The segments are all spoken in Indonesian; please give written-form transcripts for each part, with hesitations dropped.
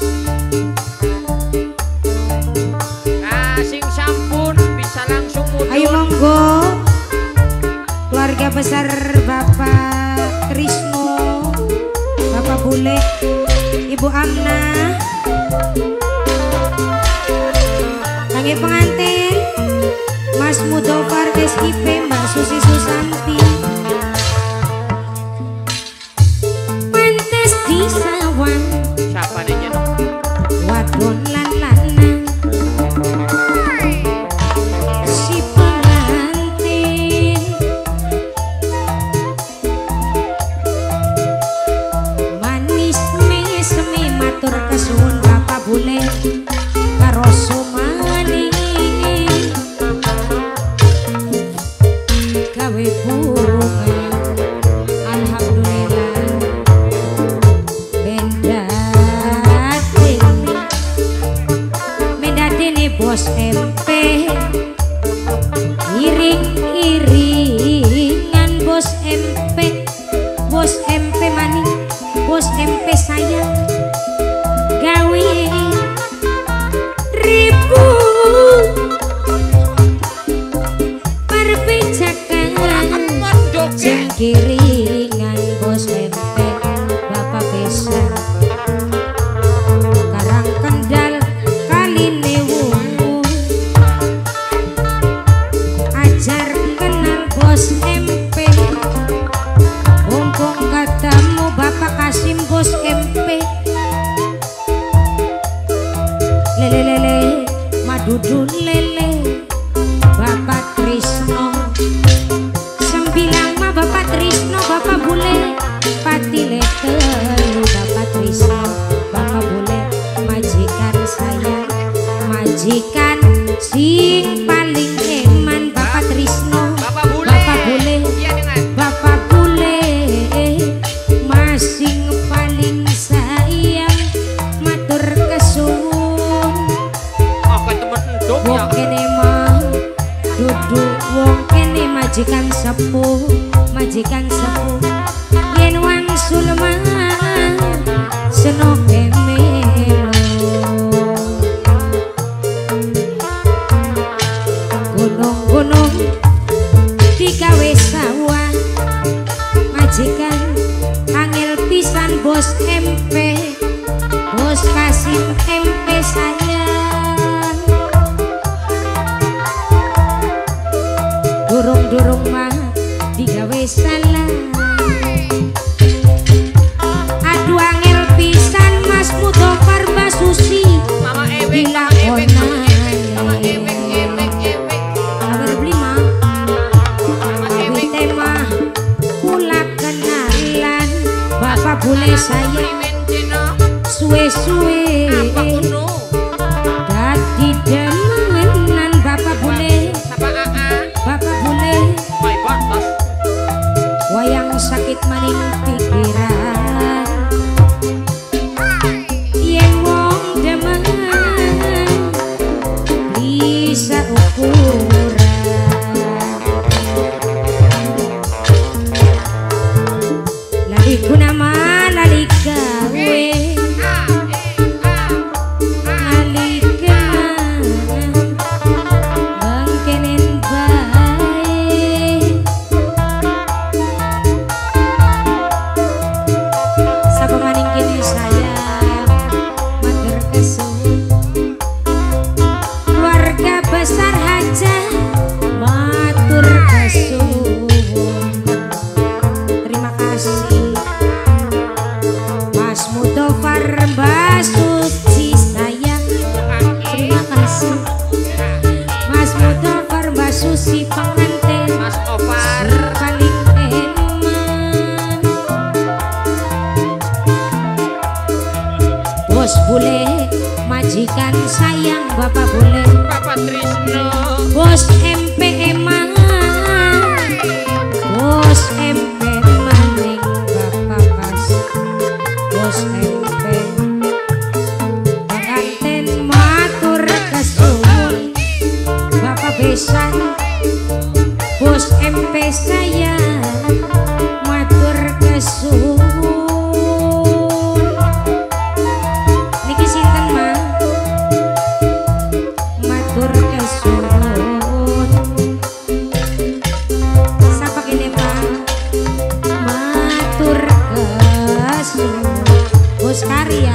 Sing sampun bisa langsung mundur. Ayo monggo keluarga besar Bapak Trisno, Bapak Bule, Ibu Amna, kangge pengantin Mas Mudofar SIP, Mbak Susi Susanti. Pantes di sawang Siapa nih no? wadon lan lanang si pengantin manis mesemi matur kesuwun Bapak Bule karo sumani gawe bunga. Alhamdulillah mendatini bos MP iring-iringan bos MP maning bos MP sayang gawe ribu perpijakan jengkiringan bos MP Bapak Besa Karang Kendal Kaline Wungu ajar kenal bos MP mumpung katamu Bapak Kasim bos MP lele madudu lele Bapak Trisno sembilang mah Bapak Trisno Bapak Bule pati telu Bapak Trisno Bapak Bule majikan saya majikan sing paling eman Bapak Trisno Bapak Bule. Bapak Bule Iya dengan Bapak Bule masing paling sayang matur kesuwun apa temen endok ya? wong kene mah duduk wong kene majikan sepuh yen wangsul mah seno kemelo gunung-gunung digawe sawah majikan angel pisan bos MP bos Kasim MP sayang durung-durung mah digawe salah aduh angel pisan Mas Mudofar Mbak Susi Mama ewek, Mama ewek. kabar beli mah Mama ewek. tema kula kenalan Bapak Bule saya suwe-suwe Apa kuno? dadi demenan Bapak Bule Apa Bapak Bule My batas. wayang sakit maning pikiran yen wong demen bisa ukuran lali kunama lali gawe lali kenang bangkenen bae sapa maning kene saya matur kesuwun keluarga besar Haja matur kesuwun terima kasih Mas Mudofar Mbak Suci sayang terima kasih Mas Mudofar Mbak Susi pengantin Mas Ofar. paling eman bos Bule majikan sayang Bapak Bule Bapak Trisno. bos MP eman bos MP maning Bapak Kas bos MP pengantin matur kesuwun Bapak Besan bos MP saya matur kesuwun niki bos karya.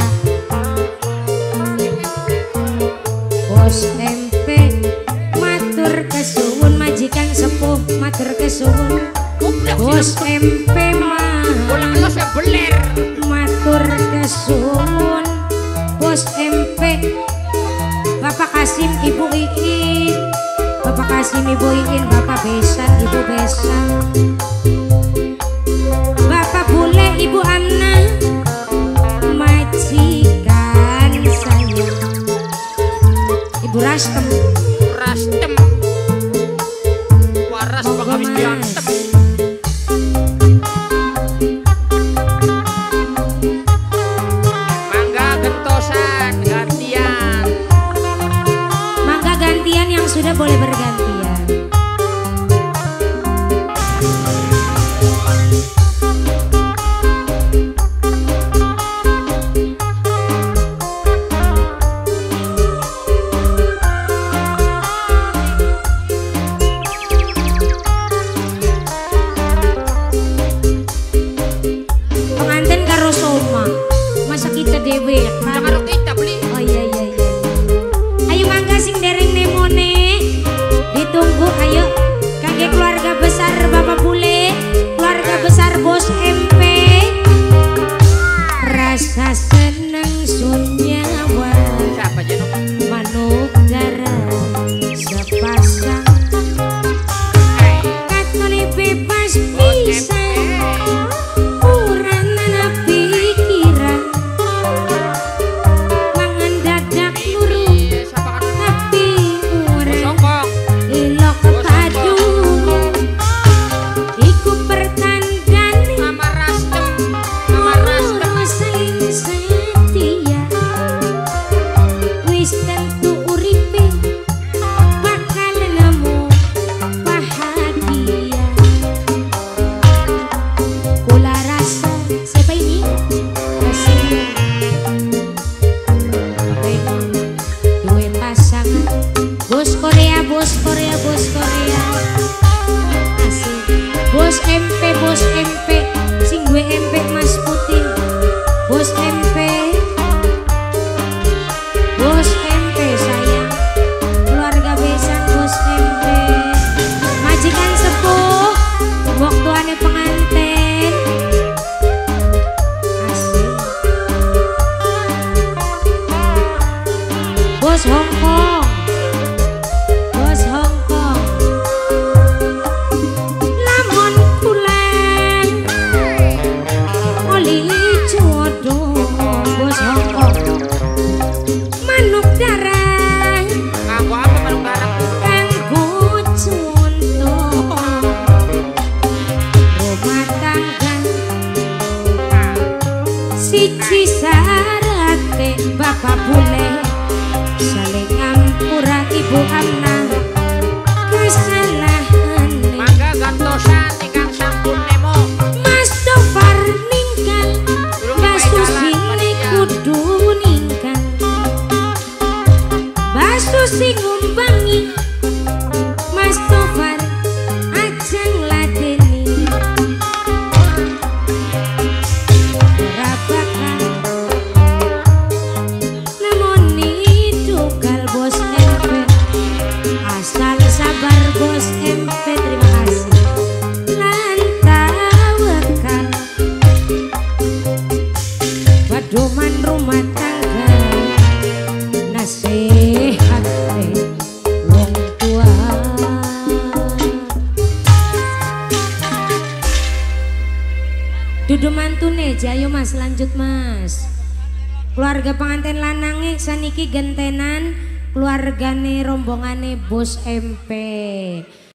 Bos MP matur kesuwun majikan sepuh matur kesuwun. Bos MP mah matur kesuwun. Bos MP Bapak Kasim Ibu Iin, Bapak Kasim Ibu Iin, Bapak Besan Ibu Besan, Bapak Bule Ibu Amna, majikan saya Ibu Rastem waras penghabis berantem. Mangga gentosan gantian. Mangga gantian yang sudah boleh bergantian. Pengantin karo soma, masa kita dewe kan? Karo kita beli. Oh iya iya iya. Ayo mangga sing dereng nemone, ditunggu ayo. Kakek keluarga besar Bapak Bule, keluarga besar Bos MP. Rasa seneng sunyawa, Siapa aja no? manuk darah sepasang. Katone bebas bisa, urana pikiran, mangan dadak luru, Siapa kan? tapi urang Songkong. ilok padu. Iku pertandane Mama Rastem. Mama Rastem. saling setia, wis tentu uripe bakal nemu bahagia. Kula rasa siapa ini? Kasih pengen duwe pasangan. Bos Korea, bos Korea, bos Korea. Asik. Bos MP, sing duwe MP Mas Putih. Bos MP, Bos MP sayang, keluarga besan Bos MP, majikan sepuh, waktu ane pengantin. Asik. Bos Hongkong, Bos Hongkong, lamun pulang oli jodoh. Bos Hongkong, manuk darah Kanggo apa manuk garang? kanggo contoh rumah tangga. Siji sarate Bapak Bule, saling ngampura Ibu Amna kesalahane. Mangga gantosan ingkang sampun nemo. Mas Dofar ninggal, Mbak Susi kudu ninggal, Mbak Susi ngumbangi, Mas Dofar aja ngladeni. Ora bakal nemoni dugal Bos MP, asal sabar Bos MP. Terima kasih lan tawakal. Pedoman rumah tangga, nasihat wong tua. Dudu mantune jayo Mas, lanjut Mas. Keluarga pengantin lanange saniki gentenan keluargane rombongane Bos MP.